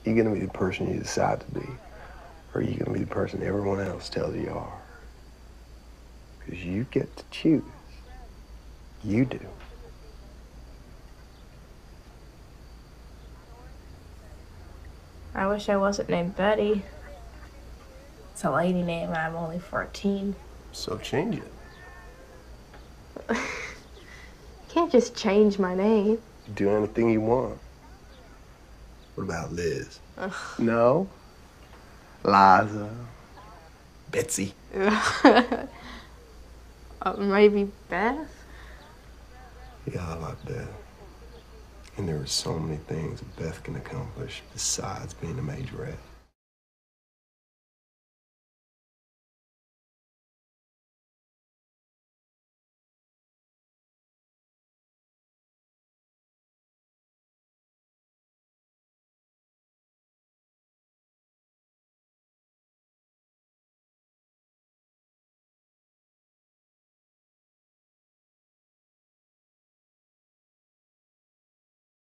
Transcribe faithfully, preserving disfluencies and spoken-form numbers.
You gonna be the person you decide to be, or are you gonna be the person everyone else tells you are? Because you get to choose. You do. I wish I wasn't named Betty. It's a lady name and I'm only fourteen. So change it. You can't just change my name. Do anything you want. What about Liz? Ugh. No? Liza? Betsy? uh, maybe Beth? Yeah, I like Beth. And there are so many things Beth can accomplish besides being a majorette.